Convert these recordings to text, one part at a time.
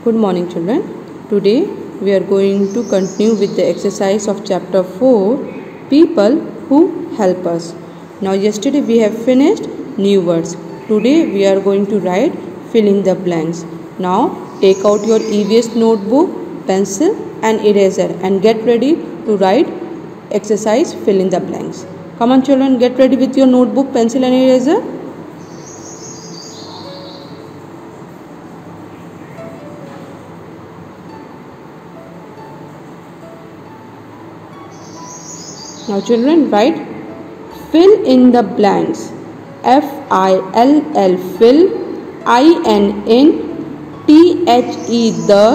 Good morning, children. Today we are going to continue with the exercise of chapter 4, People Who Help Us. Now yesterday we have finished new words. Today we are going to write fill in the blanks. Now take out your EVS notebook, pencil and eraser and get ready to write exercise fill in the blanks. Come on children, get ready with your notebook, pencil and eraser. Now children, write fill in the blanks. F-I-L-L fill, I-N-N, T-H-E the,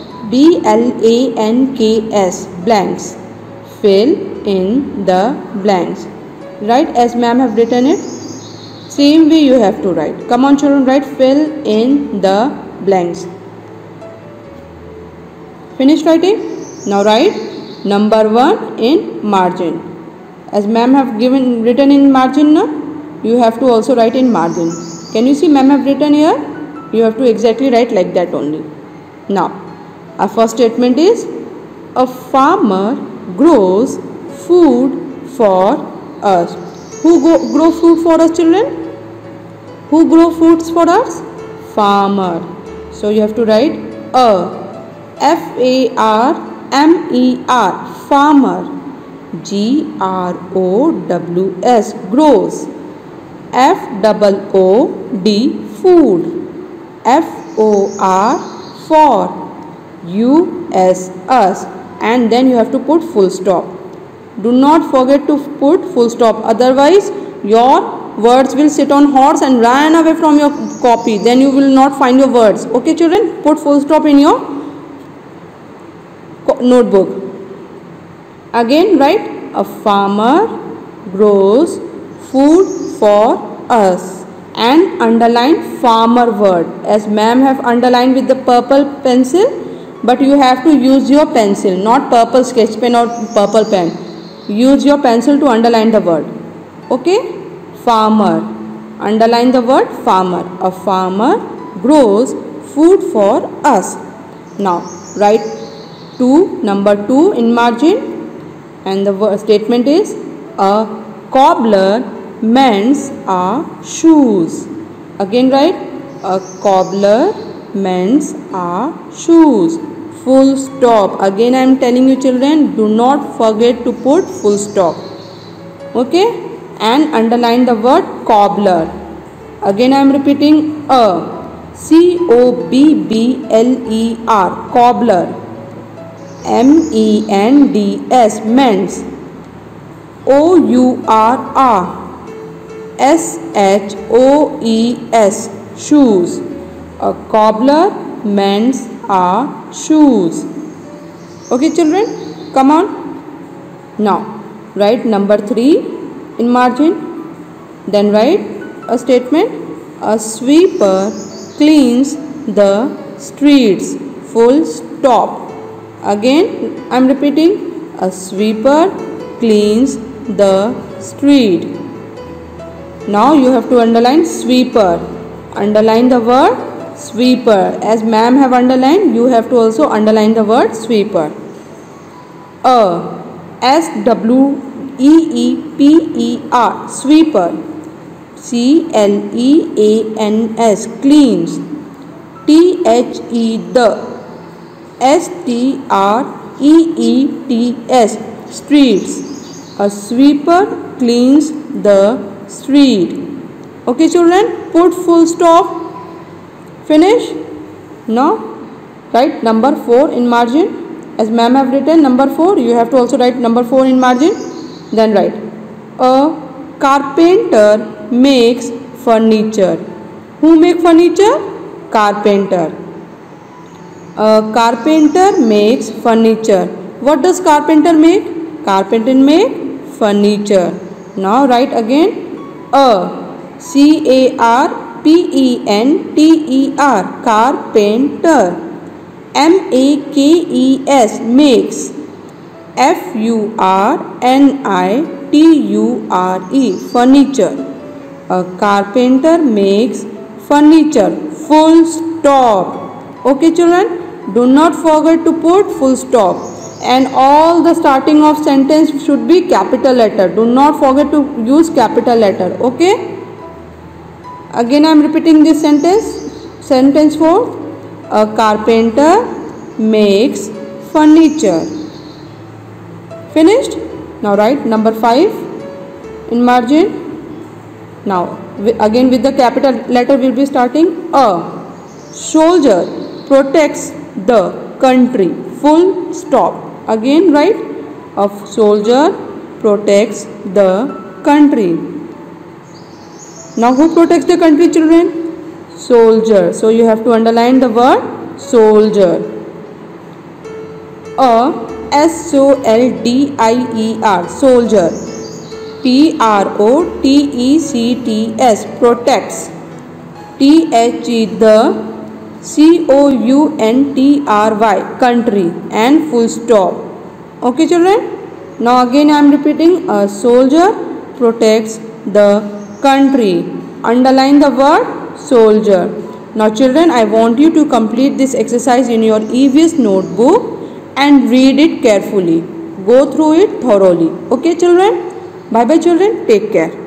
B-L-A-N-K-S blanks. Fill in the blanks. Write as ma'am have written it. Same way you have to write. Come on children, write fill in the blanks. Finish writing? Now write number 1 in margin. As ma'am have written in margin, no? You have to also write in margin. Can you see ma'am have written here? You have to exactly write like that only. Now, our first statement is a farmer grows food for us. Who grow food for us, children? Who grow foods for us? Farmer. So you have to write a, F-A-R-M-E-R, farmer. G-R-O-W-S, grows. F-O-O-D, food. F-O-R, for. U-S, us. And then you have to put full stop. Do not forget to put full stop. Otherwise, your words will sit on horse and run away from your copy. Then you will not find your words. Okay, children? Put full stop in your notebook. Again write a farmer grows food for us and underline farmer word as ma'am have underlined with the purple pencil, but you have to use your pencil, not purple sketch pen or purple pen. Use your pencil to underline the word. Okay, farmer, underline the word farmer. A farmer grows food for us. Now write number 2 in margin. And the statement is a cobbler mends our shoes. Again write a cobbler mends our shoes. Full stop. Again I am telling you children, do not forget to put full stop. Okay, and underline the word cobbler. Again I am repeating a, C-O-B-B-L-E-R, cobbler. M-E-N-D-S, mends. O-U-R-R, S-H-O-E-S, shoes. A cobbler mends our shoes. Okay children, come on. Now write number 3 in margin. Then write a statement, a sweeper cleans the streets. Full stop. Again I am repeating, a sweeper cleans the street. Now you have to underline sweeper. Underline the word sweeper. As ma'am have underlined, you have to also underline the word sweeper. A, S-W-E-E-P-E-R, sweeper. C-L-E-A-N-S, cleans. T-H-E the, S-T-R-E-E-T-S, streets. A sweeper cleans the street. Okay children, put full stop. Finish. Now write number 4 in margin. As ma'am have written number 4, you have to also write number 4 in margin. Then write a carpenter makes furniture. Who make furniture? Carpenter. A carpenter makes furniture. What does carpenter make? Carpenter make furniture. Now write again a, C-A-R-P-E-N-T-E-R, carpenter. M-A-K-E-S, makes. F-U-R-N-I-T-U-R-E, furniture. A carpenter makes furniture. Full stop. Okay children, do not forget to put full stop, and all the starting of sentence should be capital letter. Do not forget to use capital letter. Okay, again I am repeating this sentence 4. A carpenter makes furniture. Finished. Now write number 5 in margin. Now again with the capital letter we will be starting. A soldier protects the country. Full stop. Again write, a soldier protects the country. Now who protects the country children? Soldier. So you have to underline the word soldier. A soldier, soldier. protects, protects. the country, country, and full stop. Okay children. Now again I am repeating, a soldier protects the country. Underline the word soldier. Now children, I want you to complete this exercise in your EVS notebook and read it carefully. Go through it thoroughly. Okay children. Bye bye children. Take care.